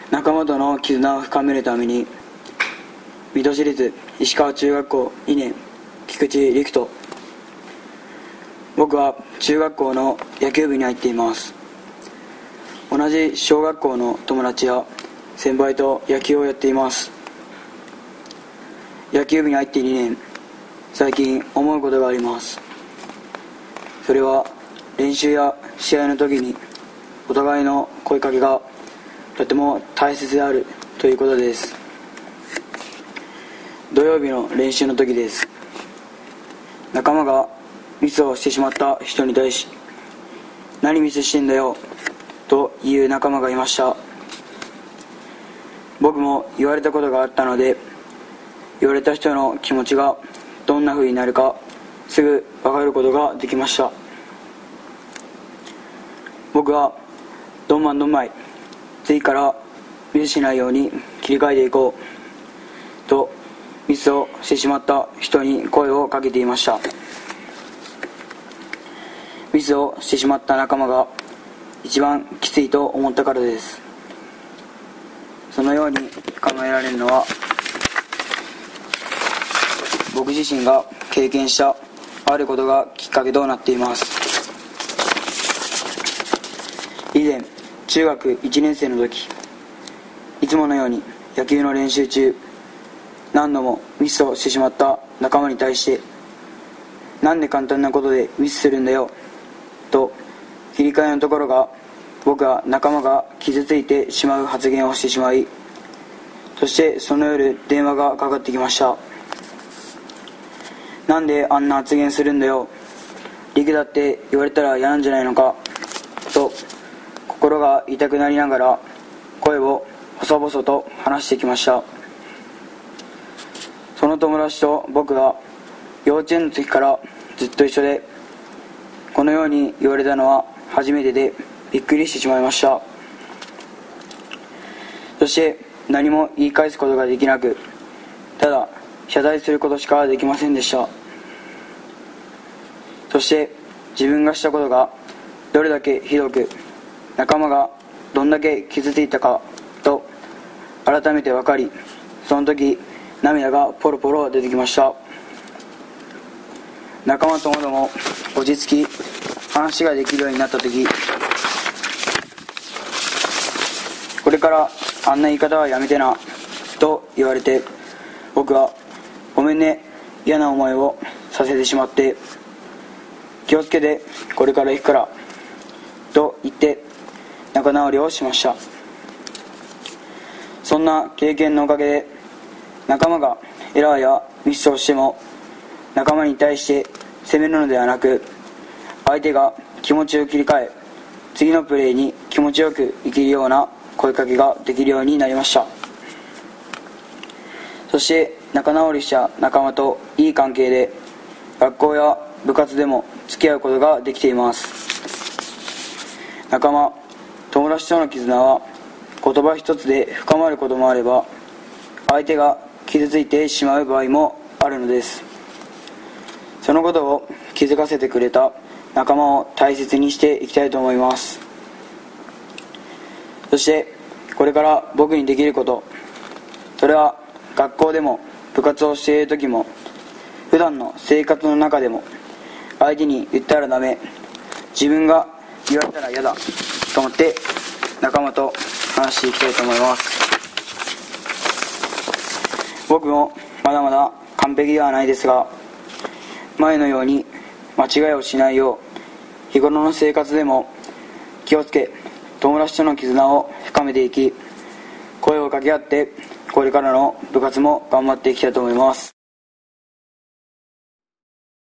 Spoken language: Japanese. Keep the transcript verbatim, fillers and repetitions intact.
仲間との絆を深めるために水戸市立石川中学校にねん菊池陸斗。僕は中学校の野球部に入っています。同じ小学校の友達や先輩と野球をやっています。野球部に入ってにねん、最近思うことがあります。それは練習や試合の時にお互いの声かけがとても大切であるということです。土曜日の練習の時です。仲間がミスをしてしまった人に対し、何ミスしてんだよという仲間がいました。僕も言われたことがあったので、言われた人の気持ちがどんな風になるかすぐ分かることができました。僕はどんまんどんまい、次からミスしないように切り替えていこうとミスをしてしまった人に声をかけていました。ミスをしてしまった仲間が一番きついと思ったからです。そのように考えられるのは、僕自身が経験したあることがきっかけとなっています。以前中学いちねん生の時、いつものように野球の練習中、何度もミスをしてしまった仲間に対して、なんで簡単なことでミスするんだよと切り替えのところが、僕は仲間が傷ついてしまう発言をしてしまい、そしてその夜電話がかかってきました。なんであんな発言するんだよ、陸だって言われたら嫌なんじゃないのかと心が痛くなりながら声を細々と話してきました。その友達と僕は幼稚園の時からずっと一緒で、このように言われたのは初めてでびっくりしてしまいました。そして何も言い返すことができなく、ただ謝罪することしかできませんでした。そして自分がしたことがどれだけひどく、仲間がどんだけ傷ついたかと改めて分かり、その時涙がポロポロ出てきました。仲間ともども落ち着き話ができるようになった時、これからあんな言い方はやめてなと言われて、僕はごめんね、嫌な思いをさせてしまって、気をつけてこれから行くからと言って仲直りをしました。そんな経験のおかげで、仲間がエラーやミスをしても仲間に対して責めるのではなく、相手が気持ちを切り替え次のプレーに気持ちよく生きるような声かけができるようになりました。そして仲直りした仲間といい関係で学校や部活でも付き合うことができています。仲間、友達との絆は言葉一つで深まることもあれば、相手が傷ついてしまう場合もあるのです。そのことを気づかせてくれた仲間を大切にしていきたいと思います。そしてこれから僕にできること、それは学校でも部活をしている時も普段の生活の中でも、相手に言ったらダメ、自分が言われたら嫌だと思って仲間と話していきたいと思います。僕もまだまだ完璧ではないですが、前のように間違いをしないよう、日頃の生活でも気をつけ、友達との絆を深めていき、声を掛け合ってこれからの部活も頑張っていきたいと思います。